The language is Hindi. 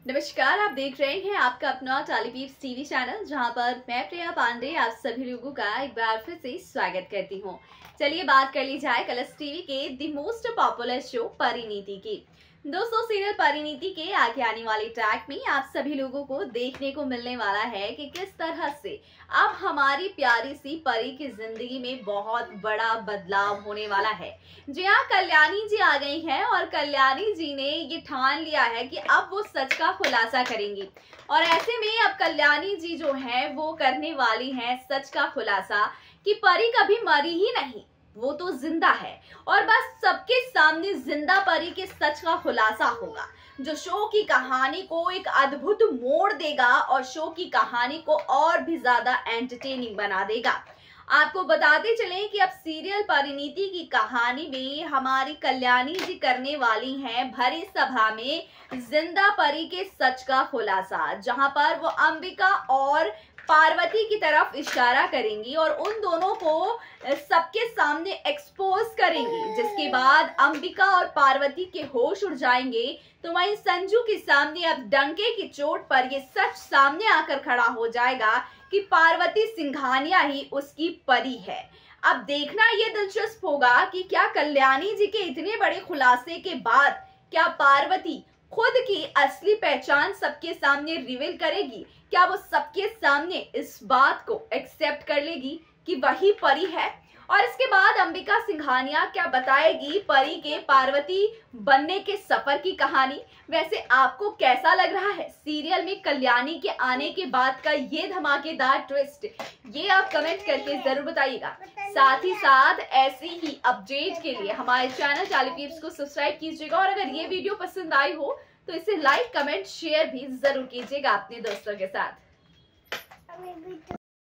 नमस्कार, आप देख रहे हैं आपका अपना टॉलीपीप्स टीवी चैनल, जहां पर मैं प्रिया पांडे आप सभी लोगों का एक बार फिर से स्वागत करती हूं। चलिए बात कर ली जाए कलर्स टीवी के the most popular show Parineeti की। दोस्तों, सीरियल परिणीति के आगे आने वाले ट्रैक में आप सभी लोगों को देखने को मिलने वाला है कि किस तरह से अब हमारी प्यारी सी परी की जिंदगी में बहुत बड़ा बदलाव होने वाला है। जी हाँ, कल्याणी जी आ गई हैं और कल्याणी जी ने ये ठान लिया है कि अब वो सच का खुलासा करेंगी। और ऐसे में अब कल्याणी जी जो है वो करने वाली हैं सच का खुलासा कि परी कभी मरी ही नहीं, वो तो जिंदा है। और बस सबके सामने जिंदा परी के सच का खुलासा होगा, जो शो की कहानी को एक अद्भुत मोड़ देगा और शो की कहानी को और भी ज्यादा एंटरटेनिंग बना देगा। आपको बताते चलें कि अब सीरियल परिणीति की कहानी में हमारी कल्याणी जी करने वाली हैं भरी सभा में जिंदा परी के सच का खुलासा, जहां पर वो अंबिका और पार्वती की तरफ इशारा करेंगी और उन दोनों को सबके सामने एक्सपोज करेंगी, जिसके बाद अंबिका और पार्वती के होश उड़ जाएंगे। तो वहीं संजू के सामने अब डंके की चोट पर ये सच सामने आकर खड़ा हो जाएगा कि पार्वती सिंघानिया ही उसकी परी है। अब देखना ये दिलचस्प होगा कि क्या कल्याणी जी के इतने बड़े खुलासे के बाद क्या पार्वती खुद की असली पहचान सबके सामने रिवील करेगी? क्या वो सबके सामने इस बात को एक्सेप्ट कर लेगी कि वही परी है? और इसके बाद अंबिका सिंघानिया क्या बताएगी परी के पार्वती बनने के सफर की कहानी? वैसे आपको कैसा लग रहा है सीरियल में कल्याणी के आने के बाद का ये धमाकेदार ट्विस्ट? ये आप कमेंट करके जरूर बताइएगा। साथ ही साथ ऐसी ही अपडेट के लिए हमारे चैनल टॉलीपीप्स को सब्सक्राइब कीजिएगा और अगर ये वीडियो पसंद आई हो तो इसे लाइक, कमेंट, शेयर भी जरूर कीजिएगा अपने दोस्तों के साथ।